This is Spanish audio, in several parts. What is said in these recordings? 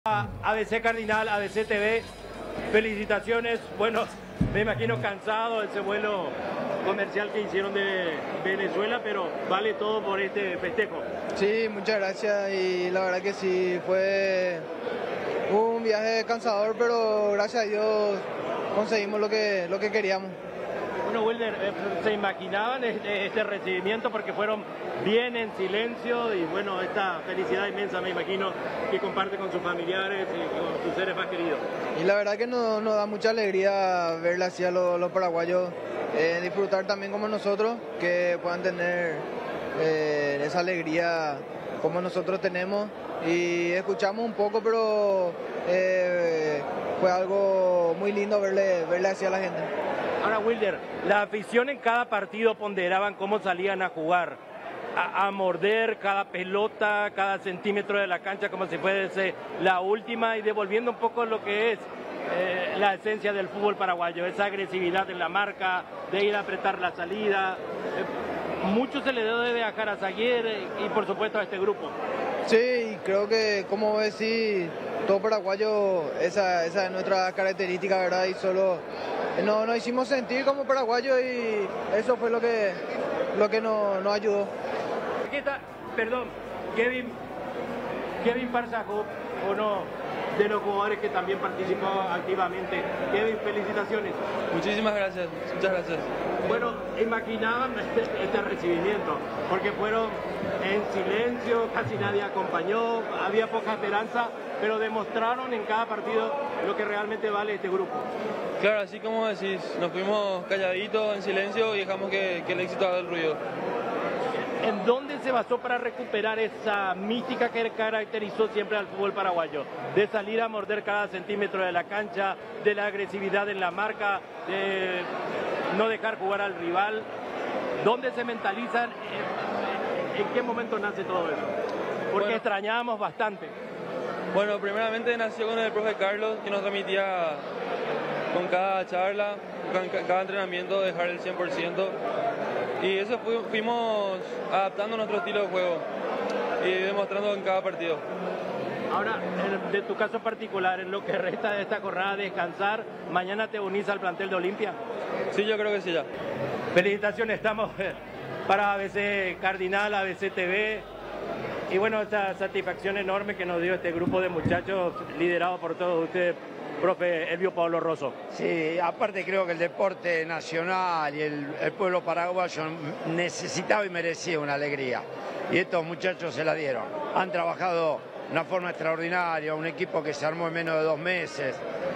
ABC Cardinal, ABC TV, felicitaciones. Bueno, me imagino cansado de ese vuelo comercial que hicieron de Venezuela, pero vale todo por este festejo. Sí, muchas gracias y la verdad que sí, fue un viaje cansador, pero gracias a Dios conseguimos lo que queríamos. Bueno, Wilder, ¿se imaginaban este recibimiento? Porque fueron bien en silencio y bueno, esta felicidad inmensa me imagino que comparte con sus familiares y con sus seres más queridos. Y la verdad que nos da mucha alegría verle así a los paraguayos, disfrutar también como nosotros, que puedan tener esa alegría como nosotros tenemos. Y escuchamos un poco, pero fue algo muy lindo verle así a la gente. Ahora, Wilder, la afición en cada partido ponderaban cómo salían a jugar, a morder cada pelota, cada centímetro de la cancha como si fuese la última y devolviendo un poco lo que es la esencia del fútbol paraguayo, esa agresividad en la marca, de ir a apretar la salida. Mucho se le debe dejar a Zaguer y por supuesto a este grupo. Sí, creo que, como decís, todo paraguayo, esa es nuestra característica, ¿verdad? Y solo nos hicimos sentir como paraguayos y eso fue lo que nos ayudó. Aquí está, perdón, Kevin Parsajov, uno de los jugadores que también participó activamente. Kevin, felicitaciones. Muchísimas gracias, muchas gracias. Bueno, imaginaban este recibimiento, porque fueron en silencio, casi nadie acompañó, había poca esperanza, pero demostraron en cada partido lo que realmente vale este grupo. Claro, así como decís, nos fuimos calladitos, en silencio y dejamos que el éxito haga el ruido. ¿En dónde se basó para recuperar esa mística que caracterizó siempre al fútbol paraguayo? De salir a morder cada centímetro de la cancha, de la agresividad en la marca, de no dejar jugar al rival. ¿Dónde se mentalizan? ¿En qué momento nace todo eso? Porque bueno, extrañábamos bastante. Bueno, primeramente nació con el profe Carlos, que nos transmitía con cada charla, con cada entrenamiento, dejar el 100%. Y eso fuimos adaptando nuestro estilo de juego y demostrando en cada partido. Ahora, de tu caso particular, en lo que resta de esta jornada, descansar, ¿mañana te unís al plantel de Olimpia? Sí, yo creo que sí ya. Felicitaciones, estamos para ABC Cardinal, ABC TV. Y bueno, esta satisfacción enorme que nos dio este grupo de muchachos liderado por todos ustedes, profe Elvio Pablo Rosso. Sí, aparte creo que el deporte nacional y el pueblo paraguayo necesitaba y merecía una alegría. Y estos muchachos se la dieron. Han trabajado de una forma extraordinaria, un equipo que se armó en menos de 2 meses.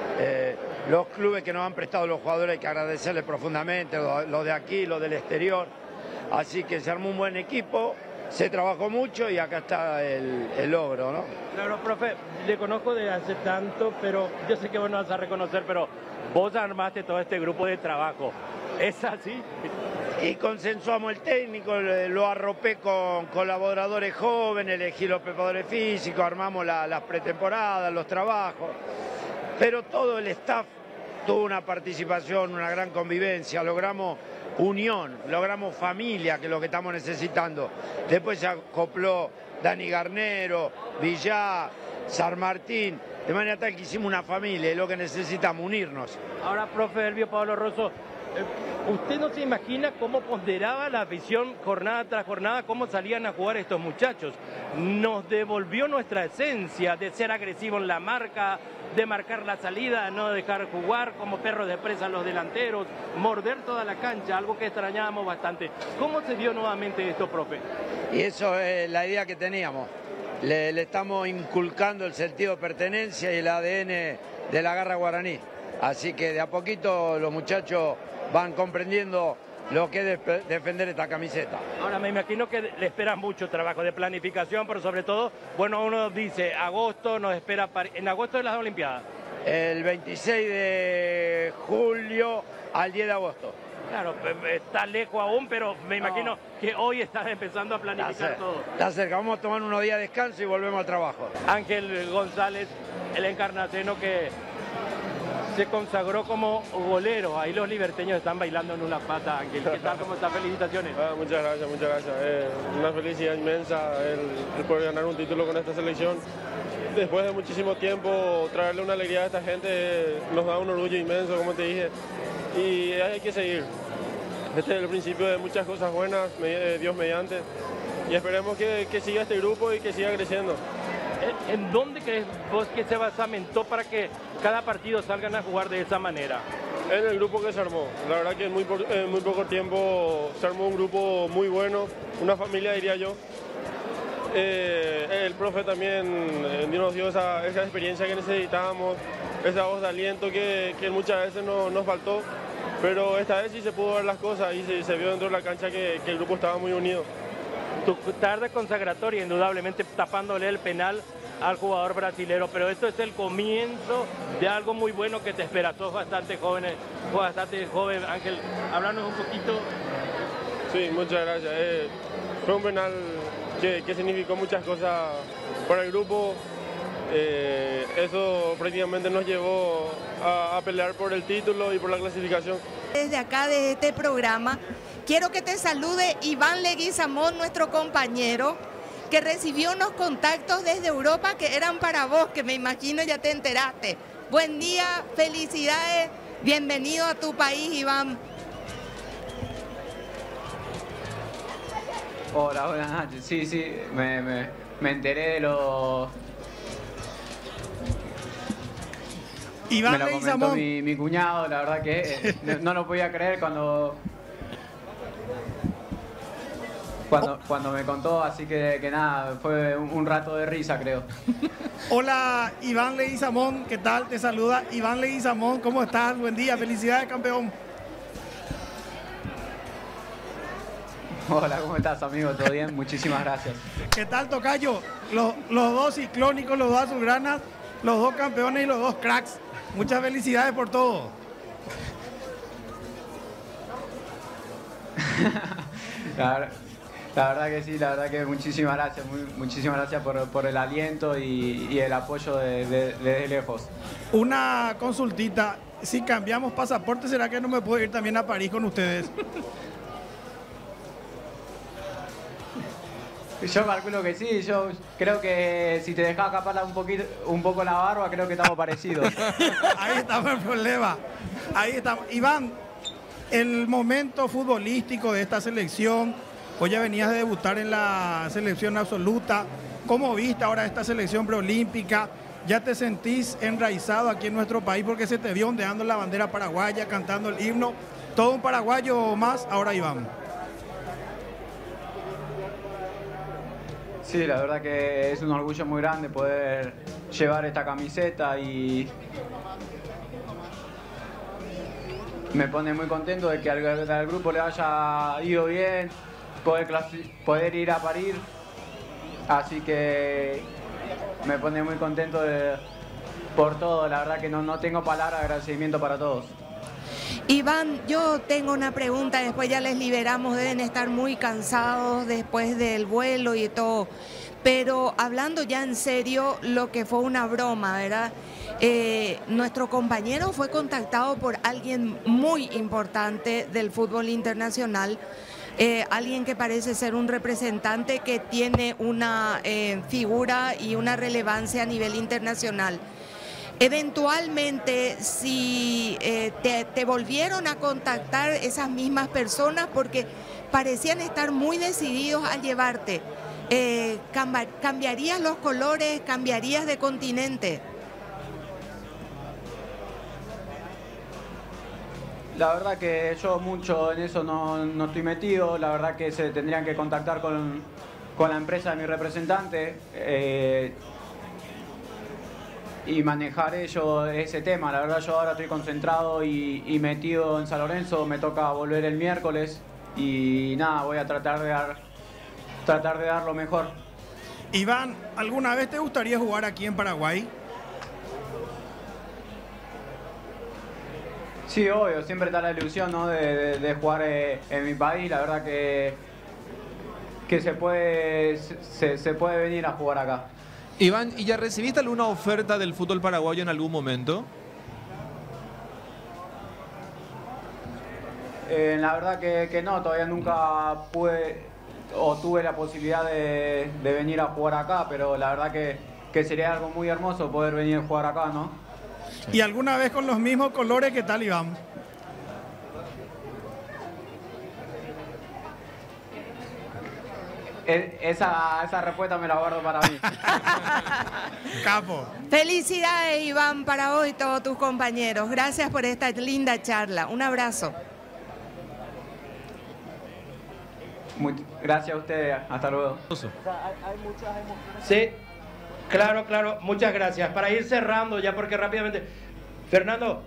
Los clubes que nos han prestado los jugadores hay que agradecerles profundamente, los de aquí, los del exterior. Así que se armó un buen equipo. Se trabajó mucho y acá está el logro, ¿no? Claro, profe, le conozco de hace tanto, pero yo sé que vos no vas a reconocer, pero vos armaste todo este grupo de trabajo. ¿Es así? Y consensuamos el técnico, lo arropé con colaboradores jóvenes, elegí los preparadores físicos, armamos las pretemporadas, los trabajos. Pero todo el staff tuvo una participación, una gran convivencia, logramos unión, logramos familia, que es lo que estamos necesitando. Después se acopló Dani Garnero, Villá, San Martín, de manera tal que hicimos una familia, es lo que necesitamos, unirnos. Ahora, profe Elvio Pablo Rosso, ¿usted no se imagina cómo ponderaba la afición jornada tras jornada, cómo salían a jugar estos muchachos? Nos devolvió nuestra esencia de ser agresivo en la marca, de marcar la salida, no dejar jugar como perros de presa a los delanteros, morder toda la cancha, algo que extrañábamos bastante. ¿Cómo se dio nuevamente esto, profe? Y eso es la idea que teníamos. Le estamos inculcando el sentido de pertenencia y el ADN de la garra guaraní. Así que de a poquito los muchachos van comprendiendo lo que es defender esta camiseta. Ahora me imagino que le espera mucho trabajo de planificación, pero sobre todo, bueno, uno dice, agosto nos espera, en agosto de las Olimpiadas. El 26 de julio al 10 de agosto. Claro, está lejos aún, pero me imagino que hoy estás empezando a planificar todo. Está cerca, vamos a tomar unos días de descanso y volvemos al trabajo. Ángel González, el encarnaceno que se consagró como golero. Ahí los liberteños están bailando en una pata, Ángel. ¿Qué tal? ¿Cómo está? Felicitaciones. Muchas gracias, muchas gracias. Una felicidad inmensa el poder ganar un título con esta selección. después de muchísimo tiempo traerle una alegría a esta gente nos da un orgullo inmenso, como te dije, y hay que seguir. Este es el principio de muchas cosas buenas, Dios mediante, y esperemos que siga este grupo y que siga creciendo. ¿En dónde crees vos que se basamentó para que cada partido salgan a jugar de esa manera? En el grupo que se armó. La verdad que en muy poco tiempo se armó un grupo muy bueno, una familia diría yo. El profe también nos dio esa experiencia que necesitábamos, esa voz de aliento que muchas veces nos faltó, pero esta vez sí se pudo ver las cosas y se vio dentro de la cancha que el grupo estaba muy unido. Tu tarde consagratoria, indudablemente tapándole el penal al jugador brasilero, pero esto es el comienzo de algo muy bueno que te espera. Sos bastante joven, Ángel. Háblanos un poquito. Sí, muchas gracias. Fue un penal que significó muchas cosas para el grupo. Eso prácticamente nos llevó a pelear por el título y por la clasificación. Desde acá, desde este programa, quiero que te salude Iván Leguizamón, nuestro compañero, que recibió unos contactos desde Europa que eran para vos, que me imagino ya te enteraste. Buen día, felicidades, bienvenido a tu país, Iván. Hola, buenas noches. Sí, me enteré de lo... Iván me lo comentó Leguizamón. mi cuñado, la verdad que no lo podía creer cuando me contó, así que nada, fue un rato de risa, creo. Hola, Iván Leguizamón, ¿qué tal? Te saluda Iván Leguizamón, ¿cómo estás? Buen día, felicidades, campeón. Hola, ¿cómo estás, amigo? ¿Todo bien? Muchísimas gracias. ¿Qué tal, tocayo? Los dos ciclónicos, los dos azulgranas, los dos campeones y los dos cracks. Muchas felicidades por todo. La verdad que sí, la verdad que muchísimas gracias, muchísimas gracias por el aliento y el apoyo desde lejos. Una consultita, si cambiamos pasaporte, ¿será que no me puedo ir también a París con ustedes? Yo calculo que sí, yo creo que si te dejas escapar un poco la barba, creo que estamos parecidos. Ahí estamos el problema. Ahí estamos. Iván, el momento futbolístico de esta selección, hoy ya venías de debutar en la selección absoluta. ¿Cómo viste ahora esta selección preolímpica? ¿Ya te sentís enraizado aquí en nuestro país porque se te vio ondeando la bandera paraguaya, cantando el himno? Todo un paraguayo más, ahora Iván. Sí, la verdad que es un orgullo muy grande poder llevar esta camiseta y me pone muy contento de que al grupo le haya ido bien, poder ir a París, así que me pone muy contento por todo, la verdad que no tengo palabras de agradecimiento para todos. Iván, yo tengo una pregunta, después ya les liberamos, deben estar muy cansados después del vuelo y todo, pero hablando ya en serio, lo que fue una broma, ¿verdad? Nuestro compañero fue contactado por alguien muy importante del fútbol internacional, alguien que parece ser un representante que tiene una figura y una relevancia a nivel internacional. Eventualmente, si te volvieron a contactar esas mismas personas, porque parecían estar muy decididos a llevarte, ¿cambiarías los colores, cambiarías de continente? La verdad que yo mucho en eso no estoy metido, la verdad que se tendrían que contactar con la empresa de mi representante. Y manejar ellos ese tema. La verdad yo ahora estoy concentrado y metido en San Lorenzo, me toca volver el miércoles y nada, voy a tratar de dar lo mejor. Iván, ¿alguna vez te gustaría jugar aquí en Paraguay? Sí, obvio, siempre está la ilusión, ¿no? de jugar en mi país, la verdad que se puede venir a jugar acá. Iván, ¿y ya recibiste alguna oferta del fútbol paraguayo en algún momento? La verdad que no, todavía nunca pude o tuve la posibilidad de venir a jugar acá, pero la verdad que que sería algo muy hermoso poder venir a jugar acá, ¿no? ¿Y alguna vez con los mismos colores? ¿Qué tal, Iván? Esa respuesta me la guardo para mí. Capo. Felicidades, Iván, para vos y todos tus compañeros. Gracias por esta linda charla. Un abrazo. Gracias a ustedes. Hasta luego. Sí, claro, claro. Muchas gracias. Para ir cerrando ya, porque rápidamente... Fernando,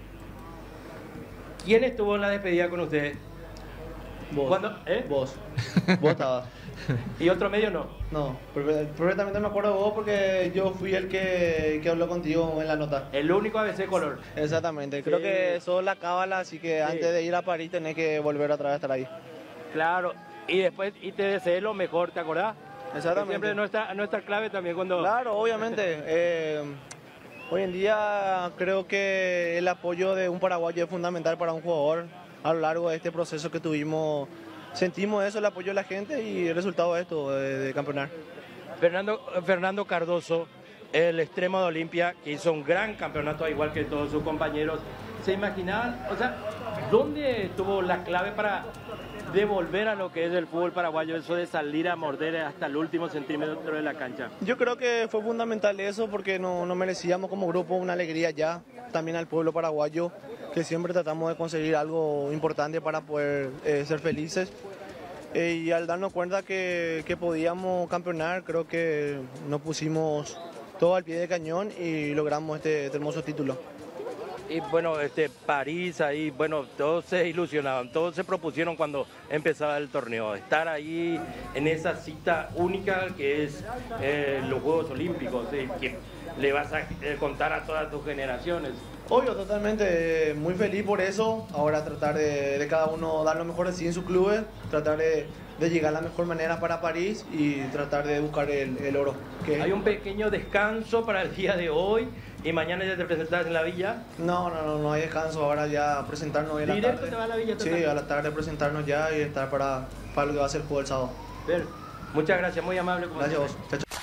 ¿quién estuvo en la despedida con ustedes? Vos. ¿Cuándo? Vos. Vos estabas. ¿Y otro medio no? No, perfectamente me acuerdo de vos porque yo fui el que habló contigo en la nota. El único ABC color. Exactamente, creo que sos la cábala, así que antes de ir a París tenés que volver otra vez a estar ahí. Claro, y después y te deseé lo mejor, ¿te acordás? Exactamente. Siempre nuestra clave también cuando... Claro, obviamente. Hoy en día creo que el apoyo de un paraguayo es fundamental para un jugador. A lo largo de este proceso que tuvimos, sentimos eso, el apoyo de la gente y el resultado de esto, de campeonar. Fernando Cardoso, el extremo de Olimpia, que hizo un gran campeonato igual que todos sus compañeros. ¿Se imaginaban, o sea, dónde tuvo la clave para devolver a lo que es el fútbol paraguayo, eso de salir a morder hasta el último centímetro de la cancha? Yo creo que fue fundamental eso porque no merecíamos como grupo una alegría ya, también al pueblo paraguayo, que siempre tratamos de conseguir algo importante para poder ser felices. Y al darnos cuenta que podíamos campeonar, creo que nos pusimos todo al pie de cañón y logramos este hermoso título. Y bueno, París ahí, bueno, todos se ilusionaban, todos se propusieron cuando empezaba el torneo, estar ahí en esa cita única que es los Juegos Olímpicos, que le vas a contar a todas tus generaciones. Obvio, totalmente, muy feliz por eso. Ahora tratar de cada uno dar lo mejor de sí en sus clubes, tratar de llegar a la mejor manera para París y tratar de buscar el oro. Hay un pequeño descanso para el día de hoy y mañana ya te presentas en la Villa. No hay descanso, ahora ya presentarnos en la tarde. ¿Directo te va a la Villa? Sí, a la tarde presentarnos ya y estar para lo que va a ser el juego el sábado. Muchas gracias, muy amable. Gracias a vos. Chao, chao.